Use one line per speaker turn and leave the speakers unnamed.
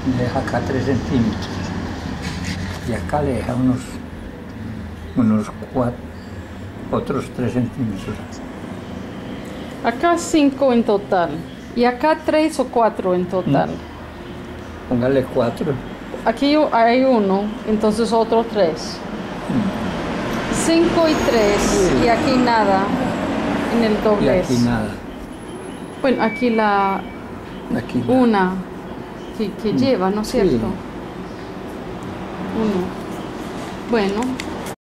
le deja acá 3 centímetros. Y acá le deja unos 4, otros 3 centímetros.
Acá 5 en total. Y acá 3 o 4 en total.
Póngale 4.
Aquí hay 1, entonces otro 3. 5 y 3.
Sí.
Y aquí nada. En el
Y
doblez.
aquí nada.
Bueno, aquí la
Aquí nada.
una que lleva, ¿no es cierto?
Sí.
1. Bueno.